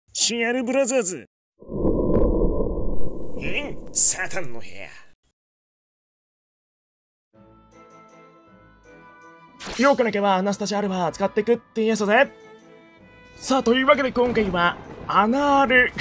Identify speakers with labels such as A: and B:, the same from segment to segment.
A: シアルブラザーズ。サタンの部屋。よくなけばアナスタシアアルファ使ってくってやつだぜ。さあ、というわけで今回はアナール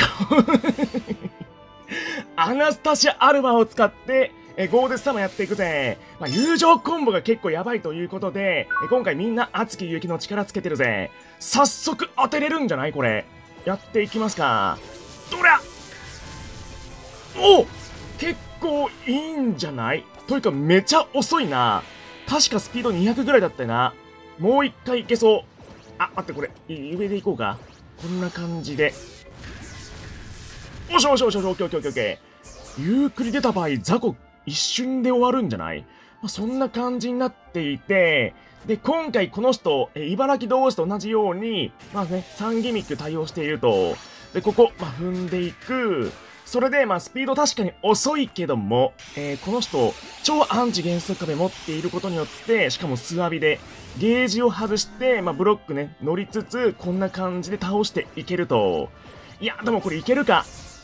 A: アナスタシアアルファを使ってゴーデス様やっていくぜ。友情コンボが結構やばいということで、今回みんな熱き勇気の力つけてるぜ。早速当てれるんじゃないこれ。やっていきますか。どりゃお、結構いいんじゃない？というかめちゃ遅いな。確かスピード200ぐらいだったよな。もう一回いけそう。あ、待って、これ上でいこうか。こんな感じで。おしおしおしおし、オッケーオッケーオッケー。ゆっくり出た場合雑魚一瞬で終わるんじゃない？そんな感じになっていて、で、今回この人、茨城同士と同じように、3ギミック対応していると。で、ここ、踏んでいく。それで、スピード確かに遅いけども、この人、超アンチ減速壁持っていることによって、しかも素浴びで、ゲージを外して、ブロックね、乗りつつ、こんな感じで倒していけると。いや、でもこれいけるか。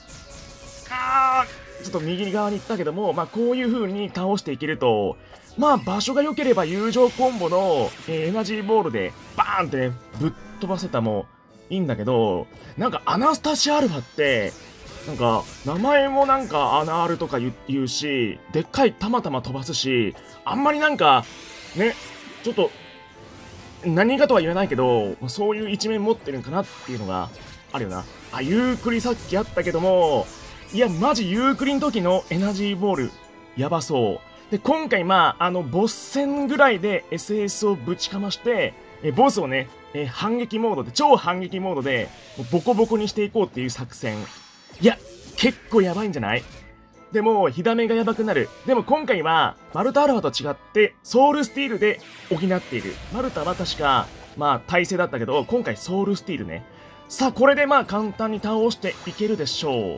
A: ちょっと右側に行ったけども、こういう風に倒していけると、場所が良ければ友情コンボの、エナジーボールでバーンってね、ぶっ飛ばせたもいいんだけど、なんかアナスタシアアルファって、なんか名前もなんかアナールとか言うし、でっかいたまたま飛ばすし、あんまりなんか、ね、ちょっと、何かとは言えないけど、そういう一面持ってるんかなっていうのがあるよな。ユークリさっきあったけども、いや、マジユークリの時のエナジーボール、やばそう。で、今回ボス戦ぐらいで SS をぶちかまして、ボスをね、反撃モードで、超反撃モードで、ボコボコにしていこうっていう作戦。いや、結構やばいんじゃない？でも、火ダメがやばくなる。でも今回は、マルタアルファと違って、ソウルスティールで補っている。マルタは確か、耐性だったけど、今回ソウルスティールね。さあ、これで簡単に倒していけるでしょう。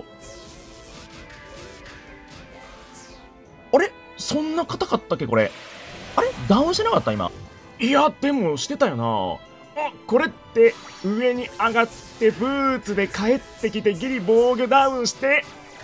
A: あれ？そんな硬かったっけこれ。あれ？ダウンしてなかった今。いや、でもしてたよな。これって上に上がってブーツで帰ってきてギリ防御ダウンして、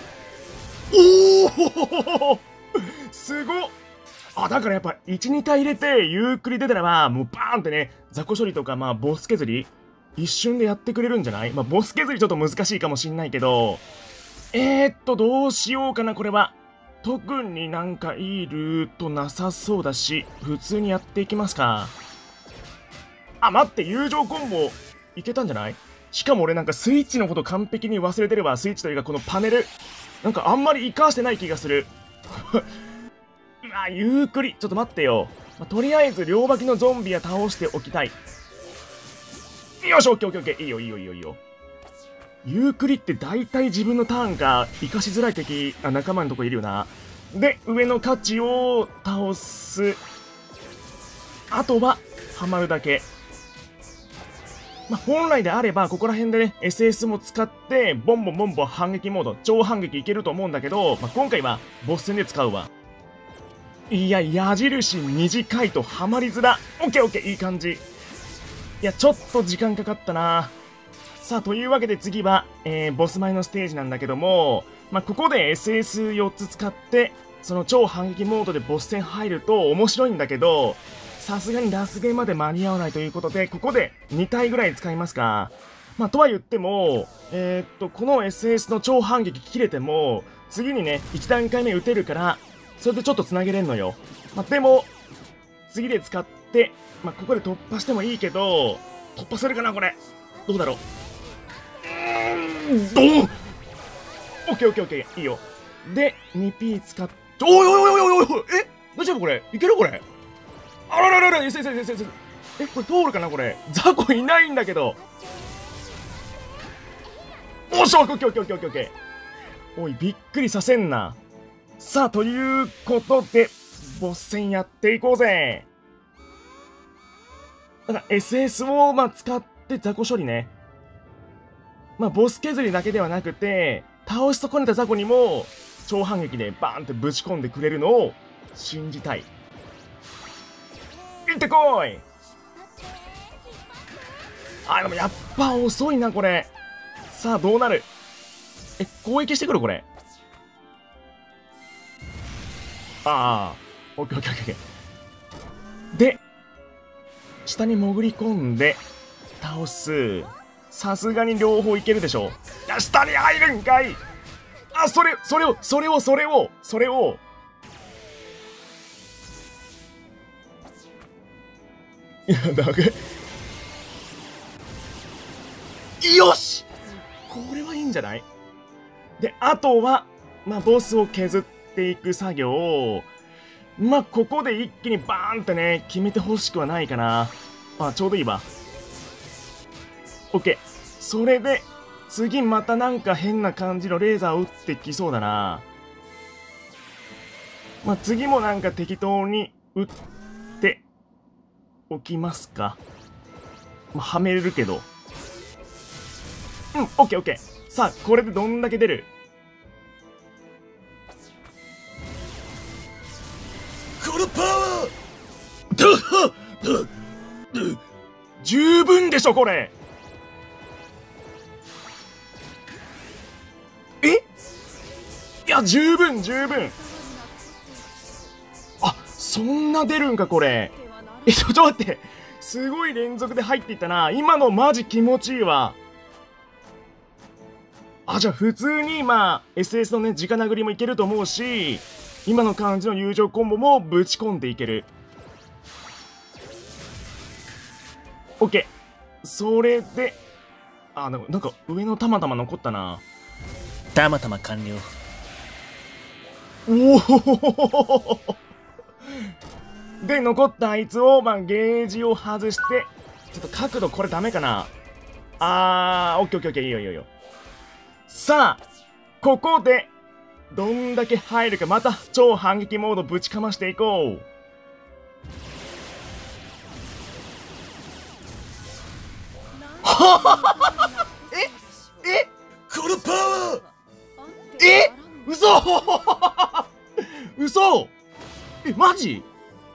A: おおすごっ。だからやっぱ1、2体入れてゆっくり出たらもうバーンってね、雑魚処理とかボス削り一瞬でやってくれるんじゃない？ボス削りちょっと難しいかもしんないけど、どうしようかなこれは。特になんかいいルートなさそうだし、普通にやっていきますか。待って、友情コンボいけたんじゃない？しかも俺なんかスイッチのこと完璧に忘れてるわ。スイッチというかこのパネル。なんかあんまり活かしてない気がする。うわ、ゆっくり。ちょっと待ってよ。とりあえず両脇のゾンビは倒しておきたい。よし、オッケーオッケーオッケー。いいよいいよいいよいいよ。ゆっくりって大体自分のターンが活かしづらい敵、仲間のとこいるよな。で、上の価値を倒す。あとは、ハマるだけ。本来であれば、ここら辺でね、SS も使って、ボンボンボンボン反撃モード、超反撃いけると思うんだけど、今回は、ボス戦で使うわ。いや、矢印短いとハマりづら。オッケーオッケー、いい感じ。いや、ちょっと時間かかったな。さあ、というわけで次は、ボス前のステージなんだけども、ここで SS4 つ使って、その超反撃モードでボス戦入ると面白いんだけど、さすがにラスゲーまで間に合わないということで、ここで2体ぐらい使いますか。とは言っても、この SS の超反撃切れても、次にね、1段階目撃てるから、それでちょっと繋げれんのよ。でも、次で使って、ここで突破してもいいけど、突破するかなこれ。どうだろう。ドン！オッケーオッケーオッケー、いいよ。で、2P 使って、おいおいおいおいおいおい、大丈夫これ？いけるこれ？あらららら、これ通るかなこれ。雑魚いないんだけど。おっしゃ、オッケーオッケーオッケーオッケー。おい、びっくりさせんな。さあ、ということで、ボス戦やっていこうぜ。ただ、SS を使って雑魚処理ね。ボス削りだけではなくて、倒し損ねた雑魚にも、超反撃でバーンってぶち込んでくれるのを信じたい。行ってこい！でもやっぱ遅いな、これ。 さあ、どうなる？攻撃してくるこれ。ああ、オッケーオッケーオッケー。で、下に潜り込んで、倒す。さすがに両方いけるでしょ。いや、下に入るんかい。あ、それを。いや、だけ。よし！これはいいんじゃない？で、あとは、まあ、ボスを削っていく作業を、まあ、ここで一気にバーンってね、決めてほしくはないかな。あ、ちょうどいいわ。オッケー。それで、次またなんか変な感じのレーザーを撃ってきそうだな。まあ、次もなんか適当に撃っておきますか。まあ、はめれるけど。うん、オッケーオッケー。さあ、これでどんだけ出る？このパワー十分でしょ、これ。いや、十分。あ、そんな出るんか、これ。ちょっと待って。すごい連続で入っていったな。今のマジ気持ちいいわ。あ、じゃあ普通に、まあ、SS のね、直殴りもいけると思うし、今の感じの友情コンボもぶち込んでいける。オッケー。それで、あ、なんか上のたまたま残ったな。
B: たまたま完了。
A: おおで、残ったあいつを、まあ、ゲージを外して、ちょっと角度これダメかな。オッケーオッケーオッケー、いいよいいよいいよ。さあ、ここで、どんだけ入るか、また超反撃モードぶちかましていこう。このパワー嘘マジ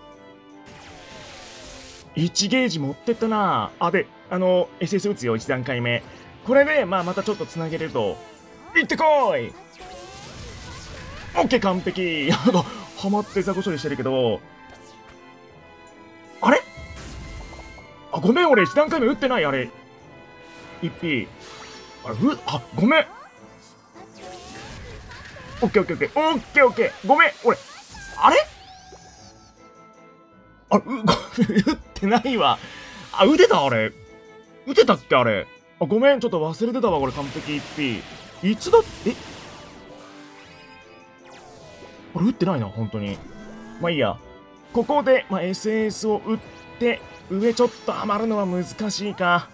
A: ?1 ゲージ持ってったな。あ、で、SS 撃つよ、1段階目。これで、まあ、またちょっと繋げれると。行ってこーい！オッケー、完璧。ハマって雑魚処理してるけど。あれ？あ、ごめん、俺1段階目撃ってない、あれ。1P。あれ、ごめん。オッケーオッケーオッケー。オッケーオッケー。ごめん、俺。あれ？ごめん、撃ってないわ。あ、撃てたあれ。撃てたっけあれ。あ、ごめん、ちょっと忘れてたわ、これ完璧 1P。いつだ、これ撃ってないな、本当に。まあいいや。ここで、まあ、SS を撃って、上ちょっとはまるのは難しいか。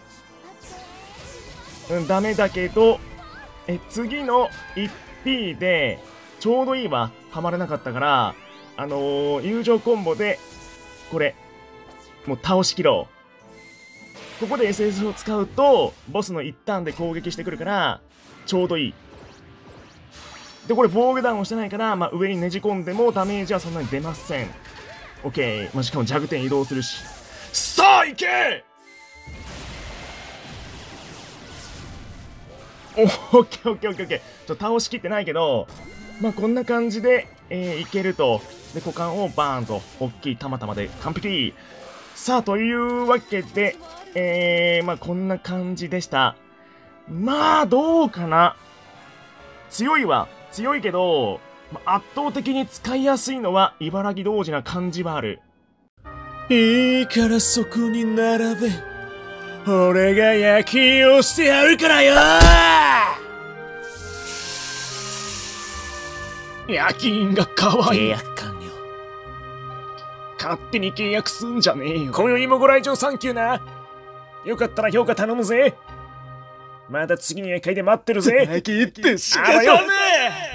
A: ダメだけど、次の 1P で、ちょうどいいわ。はまれなかったから、友情コンボで、これ、もう倒しきろう。ここで SS を使うと、ボスの一ターンで攻撃してくるから、ちょうどいい。で、これ防御弾をしてないから、まあ、上にねじ込んでもダメージはそんなに出ません。OK。まあ、しかも弱点移動するし。さあ、行け！オッケーオッケーオッケーオッケー。倒しきってないけど、まあ、こんな感じで、いけると。で、股間をバーンと、大きい玉々で完璧。さあ、というわけで、まあ、こんな感じでした。まあ、どうかな。強いわ。強いけど、まあ、圧倒的に使いやすいのは茨城童子な感じはある。いいからそこに並べ。俺が夜勤をしてやるからよ夜勤が可愛い。
B: 契約完了。
A: 勝手に契約すんじゃねえよ。今宵もご来場サンキューな。よかったら評価頼むぜ。また次の夜会で待ってるぜ。
B: 先行ってし
A: かたね。